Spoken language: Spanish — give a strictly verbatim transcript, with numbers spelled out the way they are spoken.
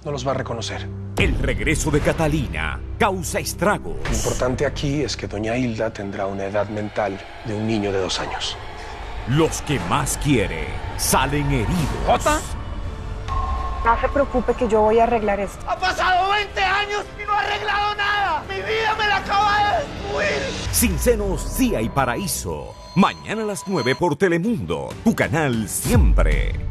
no los va a reconocer. El regreso de Catalina causa estragos. Lo importante aquí es que doña Hilda tendrá una edad mental de un niño de dos años. Los que más quiere salen heridos. ¿Jota? No se preocupe que yo voy a arreglar esto. Ha pasado veinte años y no ha arreglado nada. Mi vida me la acaba de destruir. Sin senos, sí hay paraíso. Mañana a las nueve por Telemundo, tu canal siempre.